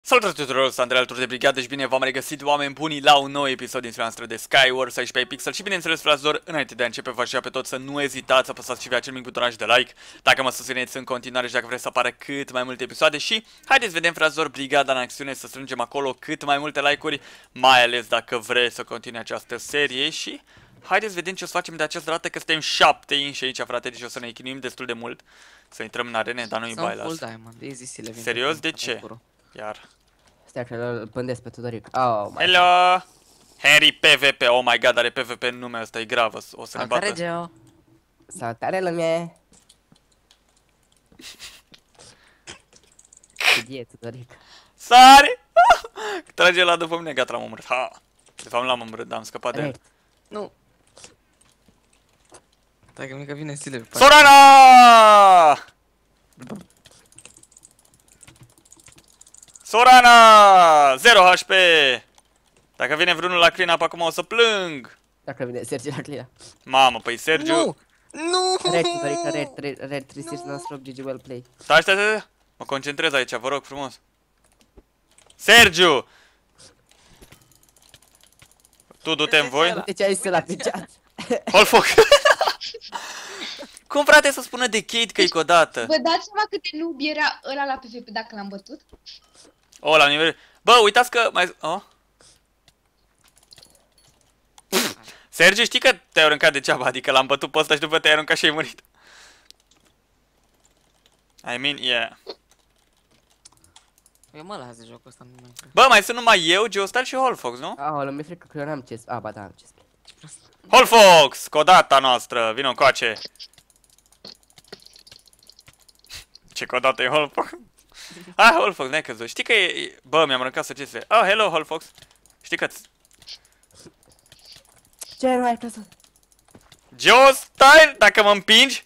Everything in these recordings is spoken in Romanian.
Salutare tuturor, sunt Andrei alături de brigadă și bine v-am regăsit, oameni buni, la un nou episod din seria noastră de Skywars aici pe Pixel. Și bineînțeles, fraților, înainte de a începe, v-aș pe toți să nu ezitați să apăsați și pe acel mic butonaj de like dacă mă susțineți în continuare și dacă vreți să apară cât mai multe episoade. Și haideți vedem, fraților, brigada în acțiune, să strângem acolo cât mai multe like-uri, mai ales dacă vreți să continue această serie. Și haideți vedem ce o să facem de această dată, că suntem 7 inși aici, frate, deci o să ne chinuim destul de mult să intrăm în arene, dar nu-i bai las. Serios? De ce? Iar stai că îl pândesc pe Tudoric. Oh my Hello! Henry PvP, oh my god, are PvP în nume ăsta, e grav, o să ne bată. God. Salutare lume! Cât Tudoric? Sari! Trage la după mine, gata, l-am omorât. Ha! De fapt l-am omorât, dar am scăpat de el. Nu! Stai că mică vine stile pe Sorana! Sorana! 0 HP! Dacă vine vreunul la clean-up acum o să plâng! Dacă vine Sergiu la clean-up. Mamă, păi Sergiu... Nu! Nu! Red Tudoric, red 368 GG well play. Stai, mă concentrez aici, vă rog frumos. Sergiu! Tu du-te în voi. De ce ai să la pe chat? Hold foc! Cum, frate, să spună de Kate că e codată? Vă dați seama cât de noob era ăla la PvP dacă l-am bătut? O, la nivel... Bă, uitați că mai... Oh? Sergiu, știi că te-ai aruncat degeaba, adică l-am bătut pe ăsta și după te-ai aruncat și ai murit. I mean, yeah. Eu mă las de jocul ăsta, nu mai cred. Bă, mai sunt numai eu, Geostar și Holfox, nu? Aoleu, mi-e frică că eu n-am chest. Ba da, am chest. Ce prost. Holfox, codata noastră, vină încoace. Ce codată e Holfox? Ah, Holfox, n-ai căzut. Știi că e... Bă, mi-am aruncat săgețile. Oh, hello, Holfox. Știi că... Ce nu ai căzut? Geostyle, dacă mă împingi...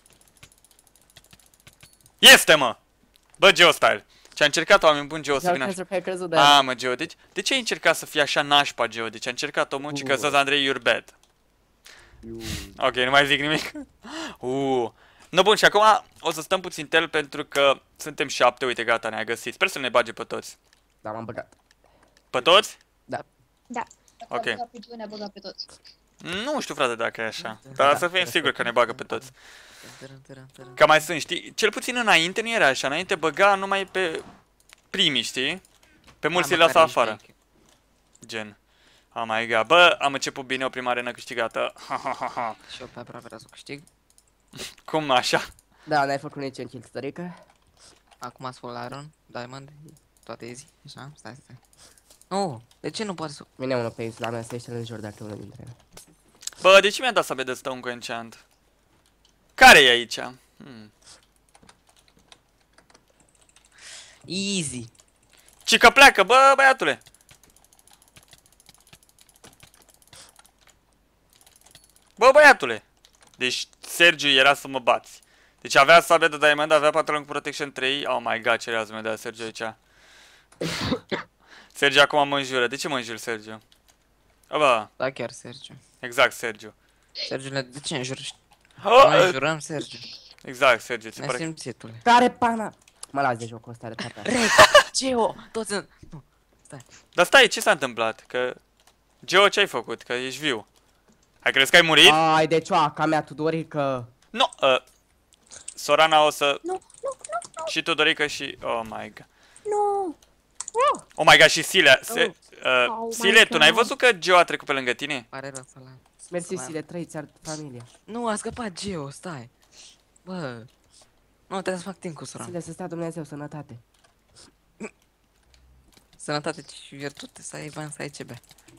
Este, mă! Bă, Geostyle. Ce-a încercat oameni buni, Geo, să vină așa. Ai căzut, da. Mă, Geo, deci... De ce ai încercat să fii așa nașpa, Geo? Deci a încercat omul și că să Andrei, you're bad. Ok, nu mai zic nimic. No, bun, și acum o să stăm puțin tel pentru că suntem 7, uite, gata, ne-a găsit. Sper să ne bage pe toți. Da, m-am băgat. Pe toți? Da. Da. Ok. Pe Joe ne-a băgat pe toți. Nu știu, frate, dacă e așa. Dar să fim siguri că ne bagă pe toți. Tărân. Că mai sunt, știi? Cel puțin înainte nu era așa. Înainte băga numai pe primii, știi? Pe mulți îi lasa afară. Gen. Oh my god. Bă, am început bine, o prima arenă câștigată. Și eu pe aproape să câștig. Cum așa? Da, n-ai făcut niciun kill, Tudorică? Acum Soul Iron, Diamond, toate easy. Așa, stai. Nu, de ce nu poate să... Vine unul pe insula mea să ieși în jur dacă unul dintre ele. Bă, de ce mi-a dat sabia de stone cu enchant? Care e aici? Easy. Cică pleacă, bă, băiatule! Bă, băiatule! Deci Sergiu era să mă bați. Deci avea sabia de diamond, avea pantalon cu protection 3. Oh my god, ce rează mi-a dat Sergiu aici. Sergiu acum mă înjură. De ce mă înjuri, Sergiu? Bă, Da, chiar Sergiu. exact, Sergiu. Sergiu, de ce înjuri? Noi înjurăm Sergiu. Exact, Sergiu, ți Ne pare? simțitule. Care pana? Mă las de jocul ăsta de tata. Geo, toți în... Nu, stai. Dar stai, ce s-a întâmplat? Că... Geo, ce ai făcut? Că ești viu. Ai crezut că ai murit? Ai, de cioaca mea, Tudorică. Nu, Sorana o să... Nu. Și Tudorică și... Oh my god. Nu. Oh my god, și Silea. Oh Sile, my tu n-ai God. văzut că Geo a trecut pe lângă tine? Pare rău să-l am. Mersi, Sile, trăi, ți-ar familia. Nu, a scăpat Geo, stai. Bă. Nu, trebuie să fac timp cu sora. Sile, să stea Dumnezeu, sănătate. Sănătate și virtute, să ai bani, să ai ce bea.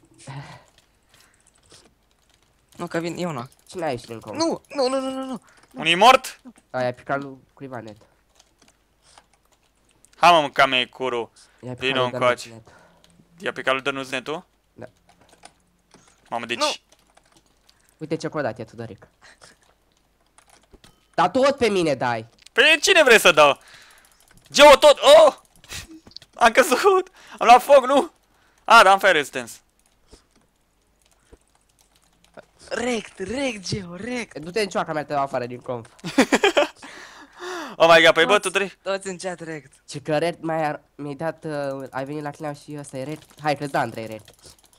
Nu, că vin eu nu. Cine a ieșit din com? Nu. Unii mort? Aia, picat lui cuiva net. Ha, mă, mânca mei curu. I-a picat Vino lui încoace. Danuț net. I-a picat lui Dănuț netul? Da. Mamă, deci... Nu. Uite ce codat e, Tudoric. Dar tot pe mine dai. Pe cine vrei să dau? Geo tot! Oh! Am căzut! Am luat foc, nu? Ah, da, am fire resistance. Rect, Geo, rect. Du-te în cioaca mea, te dau afară din conf. Oh my god, păi bă, Tudoric. Toți în chat direct. Ce că Red mi-ai dat, ai venit la clan și ăsta e Red. Hai că-ți da Andrei Red.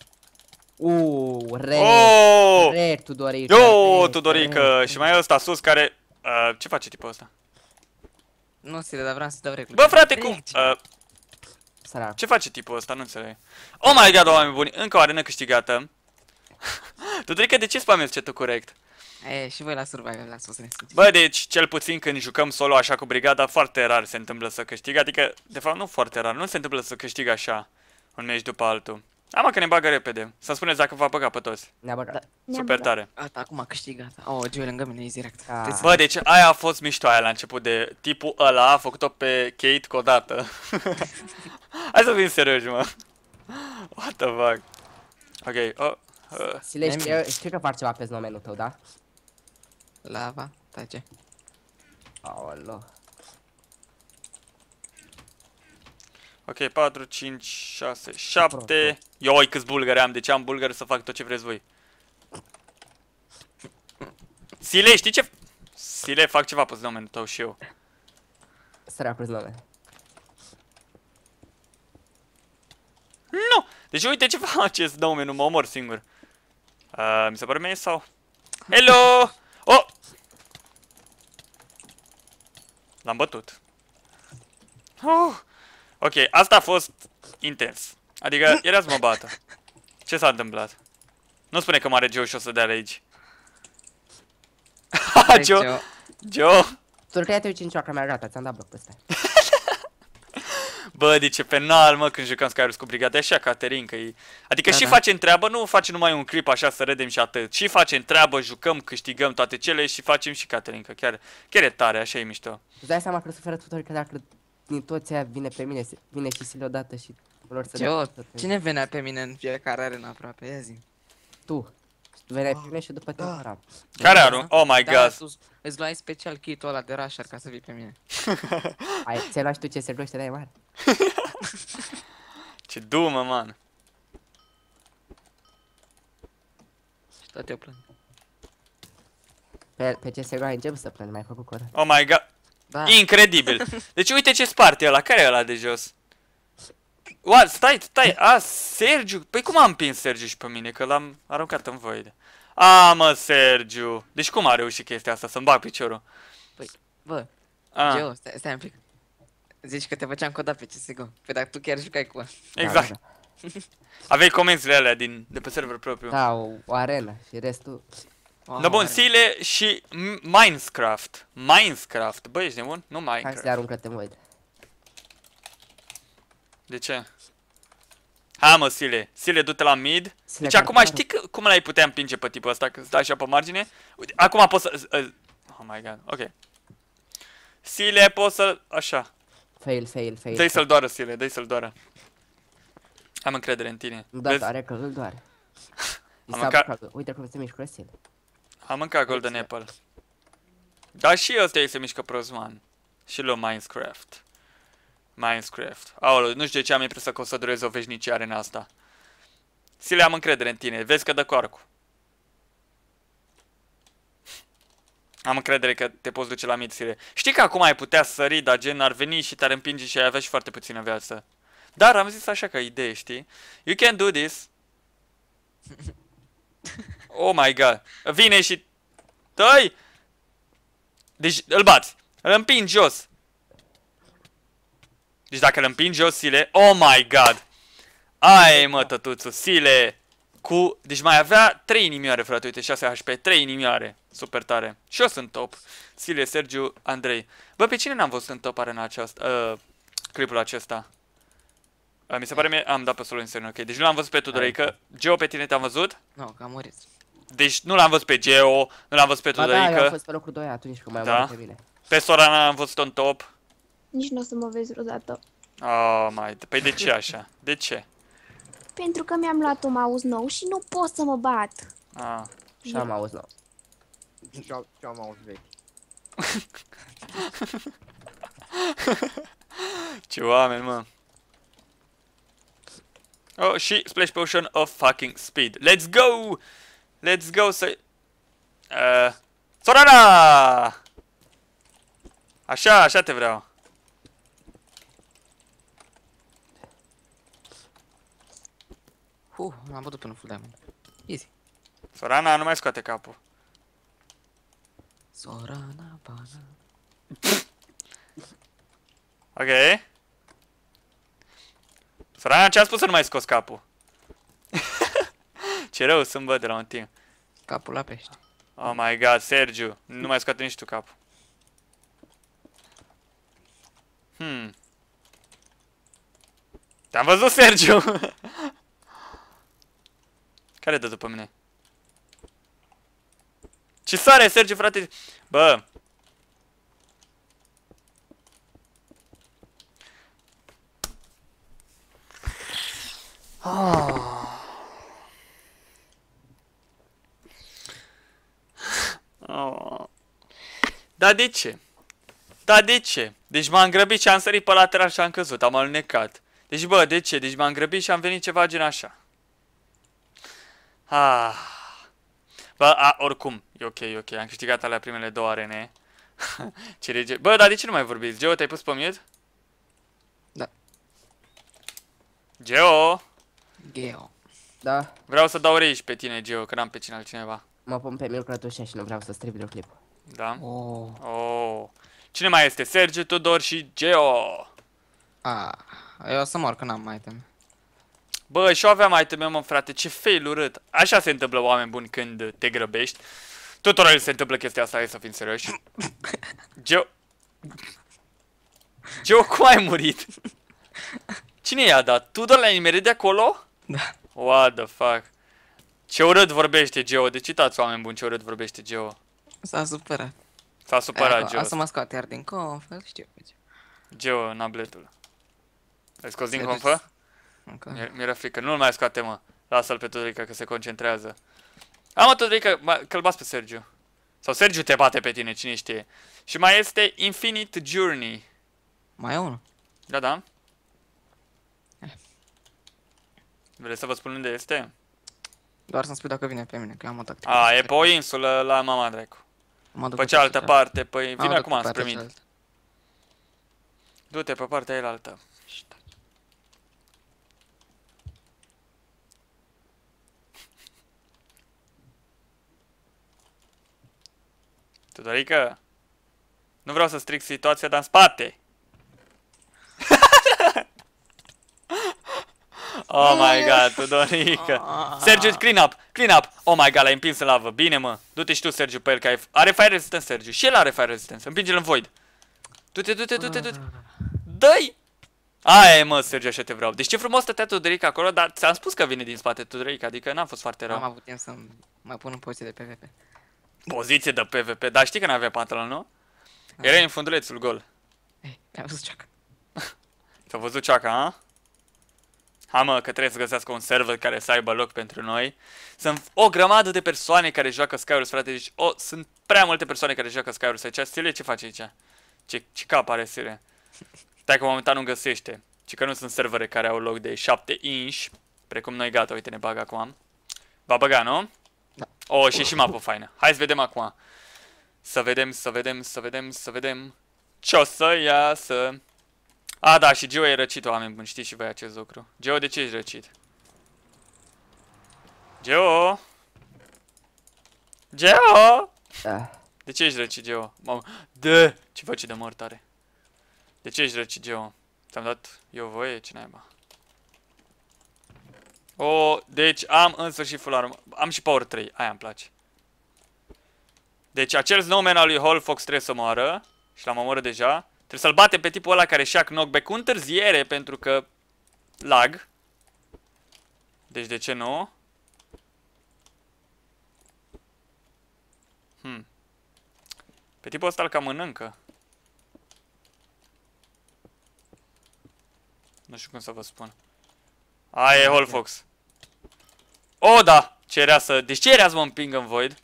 Red. Oh! Red, Tudorică. Yo, Red, Tudorică. Red. Și mai e ăsta sus care... ce face tipul ăsta? Nu, Sile, dar vreau să dau reclame. Bă, frate, cum? Sărac. Ce face tipul ăsta? Nu înțeleg. Oh my god, oameni buni, încă o arenă câștigată. Tudorică, de ce spamezi chat-ul corect? E, și voi la survival la sus. Bă, deci, cel puțin când jucăm solo așa cu brigada, foarte rar se întâmplă să câștigă. Adică, de fapt, nu foarte rar, nu se întâmplă să câștigă așa un meci după altul. Ama că ne bagă repede. Să-mi spuneți dacă v-a băgat pe toți. Ne-a băgat. Super tare. Gata, acum a câștigat. Oh, Gio e lângă mine, e direct. Ah. Bă, deci aia a fost mișto aia la început de tipul ăla a făcut-o pe Kate cu o dată. Hai să fim serioși, mă. What the fuck? Ok, Sile, știi că faci ceva pe nomenul tău, da? Lava, tace. Aolo. ok, 4, 5, 6, 7. Ioi, câți bulgări am, deci am bulgări să fac tot ce vreți voi. Sile, știi ce? Sile, fac ceva pe nomenul tău și eu. Săracul nume. Nu! Deci uite ce faceți, nomenul, mă omor singur. Mi se pare mie sau? Hello! Oh! L-am bătut. Ok, asta a fost intens. Adică, era să mă bată. Ce s-a întâmplat? Nu spune că mare Joe și o să dea rage. Joe! Joe! Turtea te uiți în cioaca mea, gata, ți-am dat bloc peste. Bă, de ce penal, mă, când jucăm Skywars cu brigada, așa Caterinca e... Adică și facem treabă, nu facem numai un clip așa să râdem și atât. Și facem treabă, jucăm, câștigăm toate cele și facem și Caterinca. Chiar e tare, așa e mișto. Îți dai seama că suferă Tudorică dacă din toți aia vine pe mine, vine și Sile odată și lor să Gio, dea. cine venea pe mine în fiecare arenă aproape? Ia zi. Tu. Veneai pe mine și după te operam. Care arun? Oh my god. Îți luai special kit-ul ăla de rusher ca să vii pe mine. Ți-ai luat și tu ce se gloște de mare. Ce dumă, man. Și tot eu plâng. Pe ce se încep să plâng, mai făcut corect. Oh my god. Da. Incredibil. Deci uite ce spart e ăla. Care e ăla de jos? What? Stai. Sergiu. Păi cum am împins Sergiu și pe mine? Că l-am aruncat în void. Mă, Sergiu. Deci cum a reușit chestia asta? Să-mi bag piciorul? Păi, bă, Ah, Gio, stai un pic. Zici că te făceam codat pe CSGO. Păi dacă tu chiar jucai cu ăla. exact. Aveai comenzile alea de pe server propriu. Da, o arenă și restul... Da, bun, Sile și Minecraft. Minecraft. Băi, ești nebun? Nu Hai să le Minecraft. aruncă-te în void. De ce? Hai mă, Sile. Sile, du-te la mid. Sile, Deci care acum te știi cum l-ai putea împinge pe tipul ăsta când stai așa pe margine? Uite, acum poți să... oh my god, ok. Sile, poți să... așa. Fail. Dă-i să-l doară, Sile, dă-i să-l doară. Am încredere în tine. Da, Vezi? tare că îl doare. Am mâncat... Uite cum se mișcă Sile. Am mâncat Golden Apple. Dar și ăsta ei se mișcă prost, man. Și lui Minecraft. Aoleu, nu știu de ce am impresia că o să dureze o veșnicie arena asta. Sile, am încredere în tine. Vezi că dă cu arcul. Am încredere că te poți duce la mid, Sile. Știi că acum ai putea sări, dar gen ar veni și te-ar împinge și ai avea și foarte puțină viață. Dar am zis așa ca idee, știi? You can do this. Oh my god. Vine și... Dă-i! Deci îl bați. Îl împingi jos. Deci dacă îl împingi jos, Sile... Oh my god. Ai, mă, tătuțu. Sile... Cu... Deci mai avea 3 inimioare, frate. Uite, 6 HP. 3 inimioare. Super tare. Și eu sunt top. Sile, Sergiu, Andrei. Bă, pe cine n-am văzut în top arena aceasta? Clipul acesta. Mi se pare mie... Am dat pe solo în serio, ok. Deci nu l-am văzut pe Tudorică. Geo, pe tine te-am văzut? Nu, că am murit. Deci nu l-am văzut pe Geo, nu l-am văzut pe Ba da, eu am Tudorică. fost pe locul 2 atunci când mai Da. am pe mine. Pe Sorana am văzut-o în top. Nici nu o să mă vezi vreodată. Oh, păi de ce așa? De ce? Pentru că mi-am luat un mouse nou și nu pot să mă bat. Ah. Și am auzit nou. Și am auzit vechi. Ce oameni, mă. Oh, și Splash Potion of fucking speed. Let's go! Let's go să... Sorana! Așa, așa te vreau. L-am bătut până full diamond. Easy. Sorana nu mai scoate capul. Sorana, bana. Ok. Sorana, ce-a spus să nu mai scos capul? Ce rău sunt, bă, de la un timp. Capul la pește. Oh my god, Sergiu, nu mai scoate nici tu capul. Te-am văzut, Sergiu! Care dă după mine? Ce sare, Sergiu, frate? Bă! Dar de ce? Dar de ce? Deci m-am grăbit și am sărit pe lateral și am căzut, am alunecat. Deci bă, de ce? Deci m-am grăbit și am venit ceva gen așa. Bă, oricum, e ok, e ok, am câștigat alea primele 2 arene. Bă, dar de ce nu mai vorbiți? Geo, te-ai pus pe mute? Da. Geo! Geo. Da, Vreau să dau rage pe tine, Geo, că n-am pe cine altcineva. mă pun pe Milcrătușa și nu vreau să stric videoclip. Da? Oh. Oh. Cine mai este? Sergiu, Tudor și Geo. Eu o să mor că n-am mai item. Bă, și-o aveam item, mă, frate, ce fail urât. Așa se întâmplă, oameni buni, când te grăbești. Tuturor se întâmplă chestia asta, hai să fim serioși. Geo... Geo, cum ai murit? Cine i-a dat? Tudor l-ai nimerit de acolo? Da. What the fuck? Ce urât vorbește Geo, deci uitați, oameni buni, ce urât vorbește Geo. S-a supărat. S-a supărat Geo. Asta mă scoate iar din confă, știu. Geo, nabletul. Ai scos din Se confă? Încă. Mi-era frică, nu-l mai scoate, mă. Lasă-l pe Tudorica că se concentrează. Mă, Tudorica, că-l bați pe Sergiu. Sau Sergiu te bate pe tine, cine știe. Și mai este Infinite Journey. Mai e unul. Da, da. Vreți să vă spun unde este? Doar să-mi spui dacă vine pe mine, că eu am o tactică. E pe o insulă la mama dracu. Mă duc Pe cealaltă parte, păi Mă vine duc acum pe spre partea mine. cealaltă. Du-te pe partea elaltă. Tudorica, nu vreau să stric situația, dar în spate. Oh my god, Tudorica. Sergiu, clean up, clean up. Oh my god, l-ai împins în lavă. Bine, mă. Du-te și tu, Sergiu, pe el, că are fire resistance, Sergiu. Și el are fire resistance. Împinge-l în void. Du-te, du-te, du-te, du-te. Dă-i! Aia e, mă, Sergiu, așa te vreau. Deci ce frumos stătea Tudorica acolo, dar ți-am spus că vine din spate Tudorica, adică n-a fost foarte rău. Am avut timp să mai pun în poziție de PvP. Poziție de PvP, dar știi că n-avea pantalon, nu? Era în fundulețul gol. Ei, ai văzut ceaca. S-a văzut ceaca, a? Hai, mă, că trebuie să găsească un server care să aibă loc pentru noi. Sunt o grămadă de persoane care joacă Skywars, frate, deci sunt prea multe persoane care joacă Skywars aici. Sile, ce face aici? Ce cap are Sile? Stai că momentan nu găsește. Ci că nu sunt servere care au loc de 7 inch, precum noi, gata, uite, ne bag acum. Va băga, nu? Da. Și mapă faină. Hai să vedem acum. Să vedem ce o să iasă. Da, și Geo e răcit, oameni buni, știți și voi acest lucru. Geo, de ce ești răcit? Geo? Geo? Da. De ce ești răcit, Geo? Mamă, ce face de mortare? De ce ești răcit, Geo? Ți-am dat eu voie? Ce naiba? Deci am în sfârșit full armor. Am și power 3, aia îmi place. Deci acel snowman al lui Holfox trebuie să moară. Și l-am omorât deja. Trebuie să-l batem pe tipul ăla care și-a knockback cu întârziere pentru că lag. Deci de ce nu? Pe tipul ăsta îl cam mănâncă. Nu știu cum să vă spun. Aia e Holfox. Da! Ce era să... Deci ce era să mă împing în void?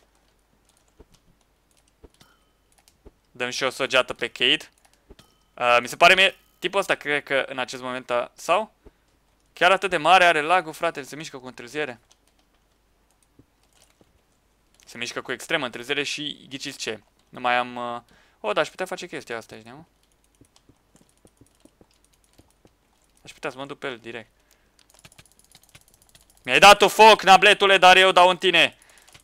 Dăm și o sogeată pe Kate. Mi se pare mie... Tipul ăsta cred că în acest moment sau? Chiar atât de mare are lagul, frate, se mișcă cu întârziere. Se mișcă cu extremă întârziere și ghiciți ce? Nu mai am O, dar aș putea face chestia asta, știi, nu? Aș putea să mă duc pe el direct. Mi-ai dat tu foc, nabletule, dar eu dau în tine.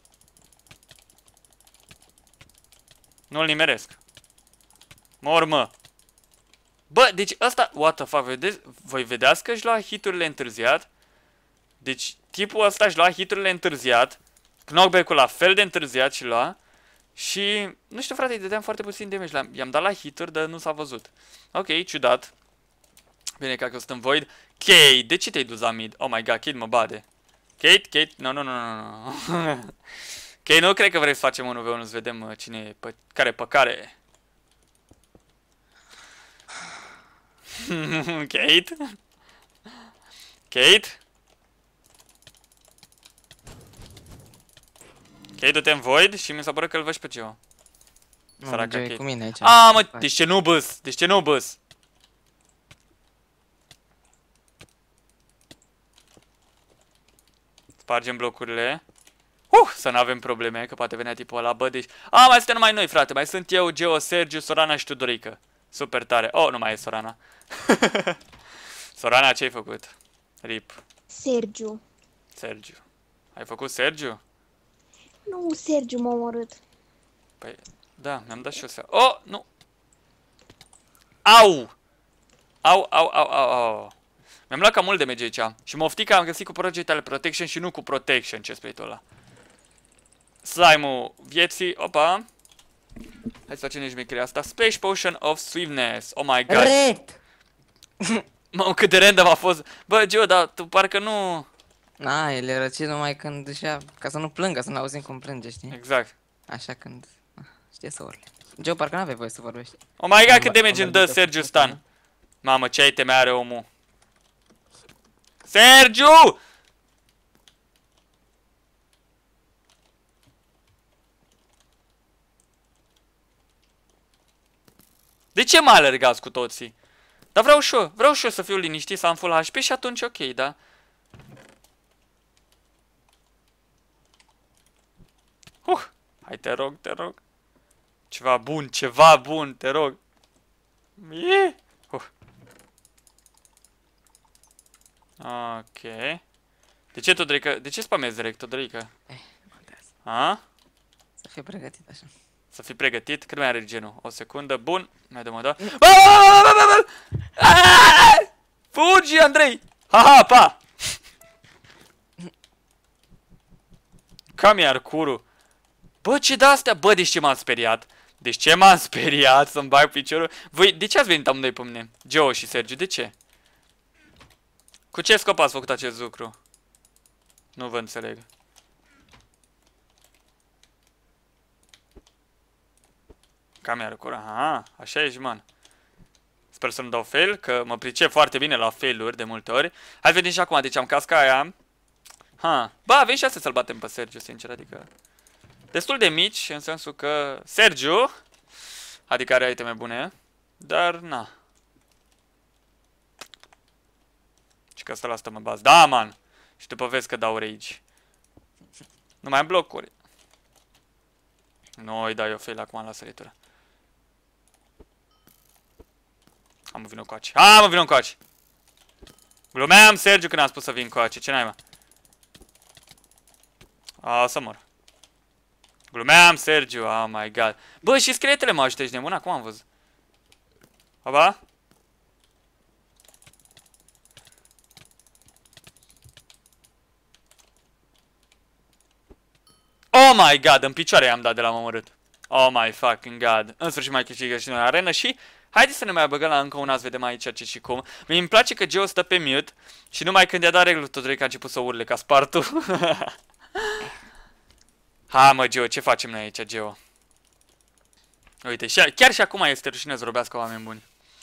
Nu-l nimeresc. Mor, mă. Bă, deci ăsta... What the fuck, vedeți? Voi vedeați că își lua hiturile întârziat? Deci tipul ăsta își lua hiturile întârziat. Knockback-ul la fel de întârziat și lua. Și... Nu știu, frate, îi dădeam foarte puțin damage. I-am dat la hituri, dar nu s-a văzut. Ok, ciudat. Bine, că sunt în void. Kate, de ce te-ai dus la mid? Oh my god, Kate mă bade. Kate? No. Kate, nu cred că vrei să facem 1v1, să vedem cine e care pe care. Kate? Kate? Kate, du-te în void și mi s-a părut că îl văși pe Geo. Nu, Geo e cu mine aici. A, mă, deci ce nu băs? Deci ce nu băs? Spargem blocurile. Să nu avem probleme, că poate venea tipul ăla, bă, deci... A, mai suntem numai noi, frate, mai sunt eu, Geo, Sergiu, Sorana și Tudorică. Super tare. Oh, nu mai e Sorana. Sorana, ce-ai făcut? RIP. Sergiu. Sergiu. Ai făcut Sergiu? Nu, Sergiu m-a omorât. Păi, da, mi-am dat și eu seama. Oh, nu! Au! Au. Mi-am luat cam mult damage aici. Și mă oftic că am găsit cu projectile protection și nu cu protection, ce spui tu ăla. Slime-ul vieții, opa. Hai să facem nici micria asta. Space Potion of Swiftness. Oh my god. Ret! Mamă, cât de random a fost. Bă, Gio, dar tu parcă nu... Na, el e răcit numai când își ca să nu plângă, să nu auzim cum plânge, știi? Exact. Așa când... Știe să urle. Geo, parcă n-aveai voie să vorbești. Oh my god, cât damage îmi dă Sergiu Stan. Mamă, ce iteme are omul. Sergiu! De ce mă alergați cu toții? Dar vreau și eu să fiu liniștit, să am full HP și atunci ok, da? Hai, te rog. Ceva bun, te rog. Ok. De ce, Todorica? De ce spamezi direct, Todorica? Nu contează. A? Să fie pregătit așa. Să fii pregătit. Cât mai are genul? O secundă. Bun. Mai dă-mă, da. Fugi, Andrei! Haha, pa! Cam iar curul. Bă, ce de-astea? Bă, deci ce m-am speriat? Deci ce m-am speriat să-mi bag piciorul? Voi, de ce ați venit amândoi pe mine? Geo și Sergiu, de ce? Cu ce scop ați făcut acest lucru? Nu vă înțeleg. Cam iar cură. Aha, așa ești, man. Sper să nu dau fail, că mă pricep foarte bine la fail-uri de multe ori. Hai vedem și acum, deci am casca aia. Bă, avem și asta să-l batem pe Sergiu, sincer, adică... Destul de mici, în sensul că... Sergiu! Adică are iteme bune. Dar, na. Și că asta la asta mă baz. Da, man! Și după vezi că dau rage. Nu mai am blocuri. Nu îi dau eu fail acum la săritură. Am vinut coace. Mă vinut coace. Glumeam, Sergiu, când am spus să vin coace. Ce n-ai, mă? Să mor. Glumeam, Sergiu. Oh my god. Bă, și scheletele mă ajută, ești nebun? Acum am văzut. Aba? Oh my god, în picioare i-am dat de la omorât. Oh my fucking god. În sfârșit mai câștigă și noi arenă și... Haideți să ne mai băgăm la încă una, să vedem aici ce și cum. Mi-mi place că Geo stă pe mute și numai când i-a dat reglul Todorica a început să urle ca spartul. Ha, mă, Geo, ce facem noi aici, Geo? Uite, chiar și acum este rușine să vorbească oameni buni.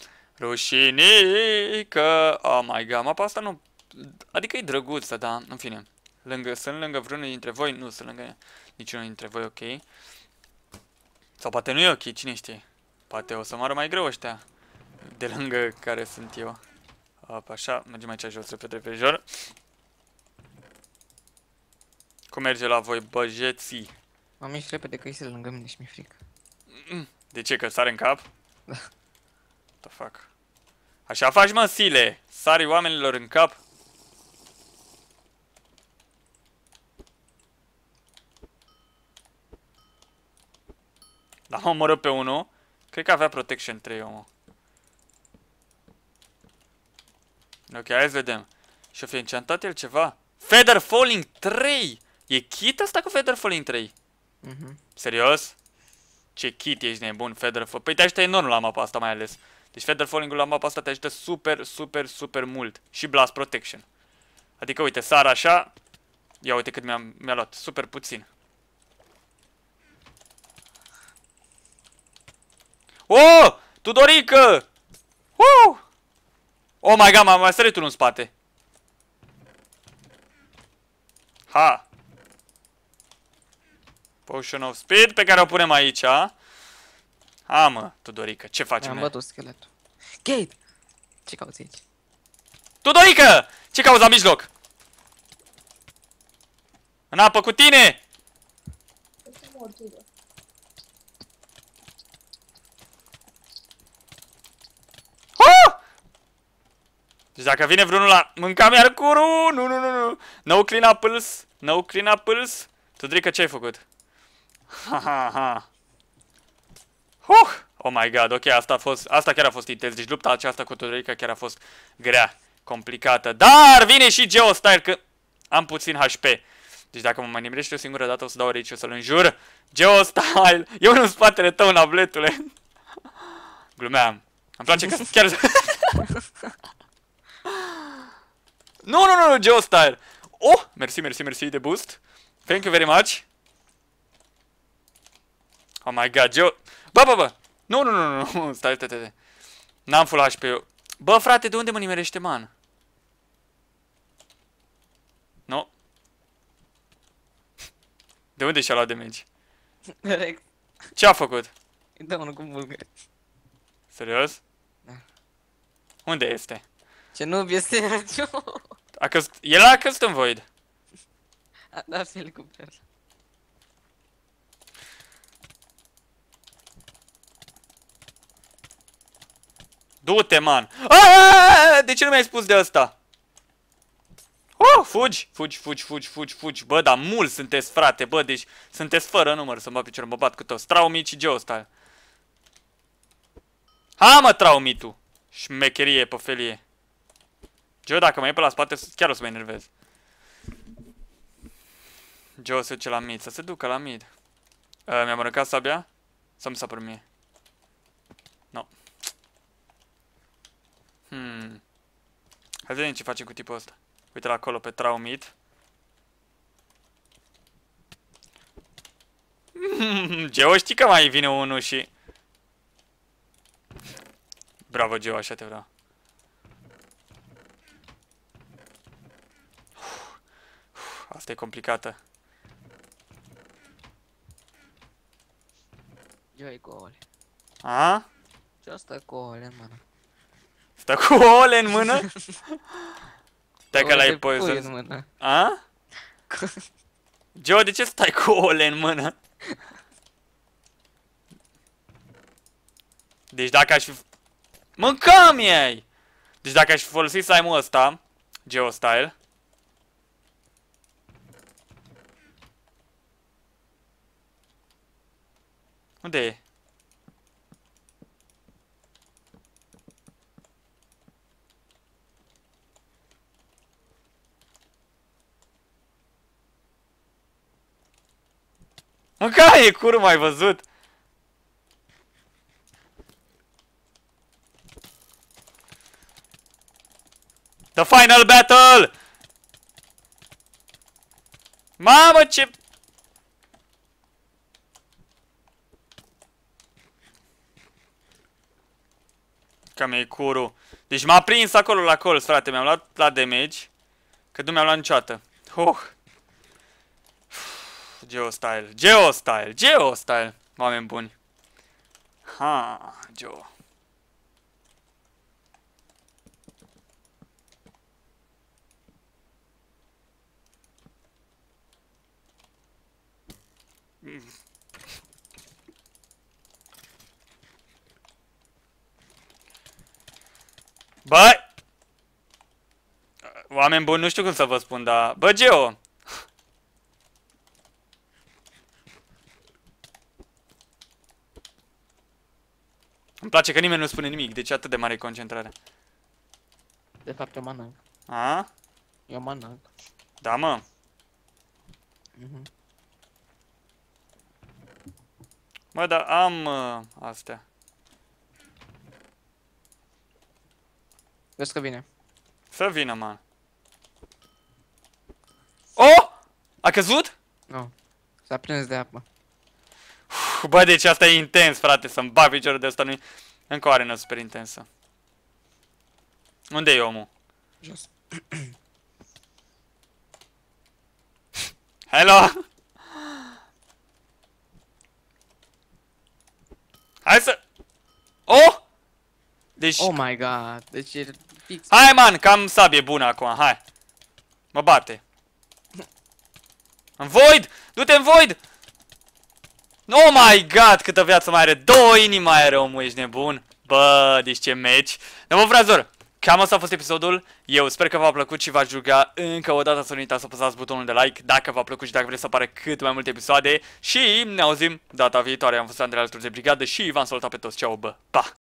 Rușinică! Oh my god, mapa asta nu... Adică e drăguță, dar, în fine. Sunt lângă vreunul dintre voi? Nu sunt lângă niciunul dintre voi, ok. Sau poate nu e ok, cine știe. Poate o să moară mai greu ăștia de lângă care sunt eu. Op, așa, mergem aici jos, repede. Cum merge la voi, băjeții? Mă mișc repede că ești lângă mine și mi-e frică. De ce? Că sare în cap? What the fuck? Așa faci, mă, Sile? Sari oamenilor în cap? L-am omorât pe unul. Cred că avea protection 3, omul. Ok, hai să vedem. Și-o fi enchantat el ceva? Feather Falling 3! E kit asta cu Feather Falling 3? Serios? Ce kit ești nebun, Feather Falling. Păi te ajută enorm la mapa asta mai ales. Deci Feather Falling-ul la mapa asta te ajută super, super, super mult. Și Blast Protection. Adică, uite, sar așa. Ia uite cât mi-a luat. Super puțin. Oh! Tudorică! Oh my god, m-a mai sărit unul în spate. Ha! Potion of Speed pe care o punem aici. Ha, mă, Tudorică, ce facem? Am bătut scheletul. Kate! Ce cauți aici? Tudorică! Ce cauți la mijloc? În apă cu tine! Deci dacă vine vreunul la mânca mi-ar curu, nu. No clean apples, no clean apples. Tudorică, ce ai făcut? Ha. Oh my god, ok, asta chiar a fost intens. Deci lupta aceasta cu Tudorică chiar a fost grea, complicată. Dar vine și Geostyle că am puțin HP. Deci dacă mă mai nimerește o singură dată o să dau aici, o să-l înjur. Geostyle, eu în spatele tău, nabletule. Glumeam. Îmi place că chiar... Nu, Geostyle. Oh, mersi de boost. Thank you very much. Oh my god, Bă. Nu, stai. N-am full HP eu. Bă, frate, de unde mă nimerește, man? Nu. De unde și-a luat damage? Rex. Ce a făcut? Îi dă unul cu bulgări. Serios? Da. Unde este? Ce nu este Răciu? El a căzut în void. A dat helicopter. Du-te, man! De ce nu mi-ai spus de asta? Fugi. Bă, dar mulți sunteți, frate, bă, deci sunteți fără număr să-mi bat piciorul, mă bat cu toți. Traumit și Geostyle. Ha, mă, Traumit tu! Șmecherie pe felie. Geo, dacă mă iei pe la spate, chiar o să mă enervez. Geo se duce la mid, să se ducă la mid. Mi-a mărâncat sabia? Sau mi s-a părut mie? No. Hai să vedem ce facem cu tipul ăsta. Uite la acolo pe Traumit. Geo, știi că mai vine unul și... Bravo, Geo, așa te vreau. Asta e complicată. Eu e cu ouăle. A? Ce asta cu ouăle în mână? Stă cu ouăle în mână? Stai că Ouăle l-ai de pui poizon. în mână. A? Geo, de ce stai cu ouăle în mână? Deci dacă aș fi... Mâncăm ei! Deci dacă aș fi folosit slime-ul ăsta, Geostyle. Unde e? Mânca e, curul, ai văzut? The final battle! Mamă, ce... Cam e curul. Deci m-a prins acolo la colț, frate. Mi-am luat la damage. Că nu mi-am luat niciodată. Geostyle. Oameni buni. Ha, Geo. Bă! Oameni buni, nu știu cum să vă spun, dar... Bă, Geo! Îmi place că nimeni nu spune nimic, deci atât de mare concentrare. De fapt, eu mănânc. A? Eu mănânc. Da, mă. Mă, dar am astea. Vezi că vine. Să vină, man. Oh! A căzut? Nu. S-a prins de apă. Bă, deci asta e intens, frate, să-mi bag piciorul de ăsta, nu-i... Încă o arenă super intensă. Unde e omul? Jos. Hello! Hai să... Oh! Deci... Oh my god. Deci e fix. Hai, man, că am sabie bună acum, hai. Mă bate. În void! Du-te în void! Oh my god, câtă viață mai are! 2 inimi mai are omul, ești nebun? Bă, deci ce meci! Dar bă, frazor, cam asta a fost episodul. Eu sper că v-a plăcut și v-ați juca încă o dată. Să nu uitați să apăsați butonul de like dacă v-a plăcut și dacă vreți să apară cât mai multe episoade. Și ne auzim data viitoare. Am fost Andrei, alături de brigadă și v-am salutat pe toți. Ceau, bă! Pa!